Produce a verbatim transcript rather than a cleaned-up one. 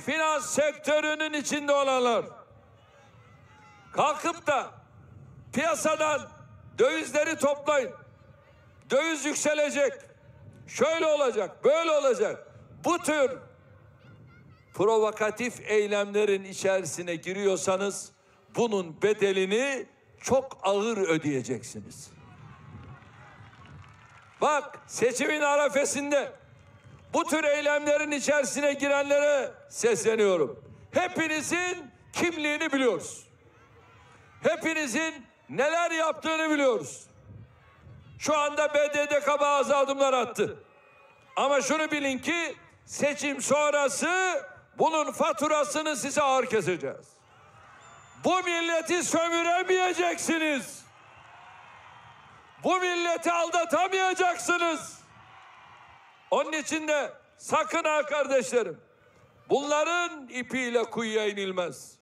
finans sektörünün içinde olanlar kalkıp da piyasadan dövizleri toplayın, döviz yükselecek, şöyle olacak, böyle olacak, bu tür provokatif eylemlerin içerisine giriyorsanız bunun bedelini çok ağır ödeyeceksiniz. Bak, seçimin arefesinde bu tür eylemlerin içerisine girenlere sesleniyorum. Hepinizin kimliğini biliyoruz. Hepinizin neler yaptığını biliyoruz. Şu anda B D D K bazı adımlar attı. Ama şunu bilin ki seçim sonrası bunun faturasını size ağır keseceğiz. Bu milleti sömüremeyeceksiniz. Bu milleti aldatamayacaksınız. Onun için de sakın ha kardeşlerim, bunların ipiyle kuyuya inilmez.